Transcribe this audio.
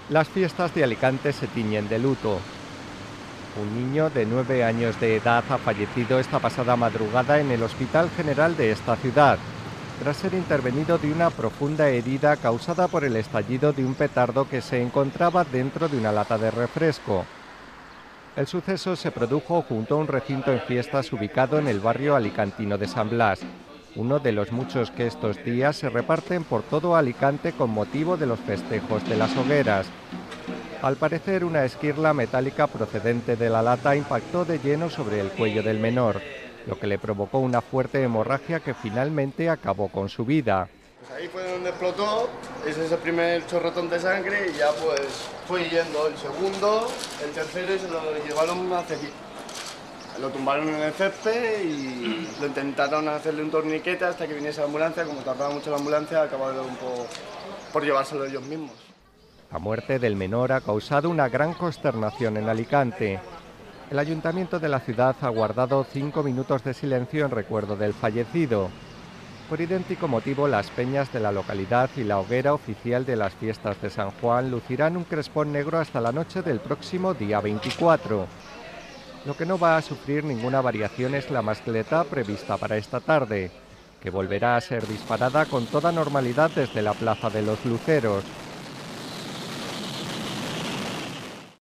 Las fiestas de Alicante se tiñen de luto. Un niño de 9 años de edad ha fallecido esta pasada madrugada en el Hospital General de esta ciudad, tras ser intervenido de una profunda herida causada por el estallido de un petardo que se encontraba dentro de una lata de refresco. El suceso se produjo junto a un recinto en fiestas ubicado en el barrio alicantino de San Blas, uno de los muchos que estos días se reparten por todo Alicante con motivo de los festejos de las hogueras. Al parecer, una esquirla metálica procedente de la lata impactó de lleno sobre el cuello del menor, lo que le provocó una fuerte hemorragia que finalmente acabó con su vida. Pues ahí fue donde explotó, ese es el primer chorrotón de sangre y ya pues fue yendo el segundo, el tercero y se lo llevaron a Ceci. Lo tumbaron en el césped y lo intentaron hacerle un torniquete hasta que viniese la ambulancia. Como tardaba mucho la ambulancia, acabaron por llevárselo ellos mismos. La muerte del menor ha causado una gran consternación en Alicante. El ayuntamiento de la ciudad ha guardado 5 minutos de silencio en recuerdo del fallecido. Por idéntico motivo, las peñas de la localidad y la hoguera oficial de las fiestas de San Juan lucirán un crespón negro hasta la noche del próximo día 24. Lo que no va a sufrir ninguna variación es la mascleta prevista para esta tarde, que volverá a ser disparada con toda normalidad desde la Plaza de los Luceros.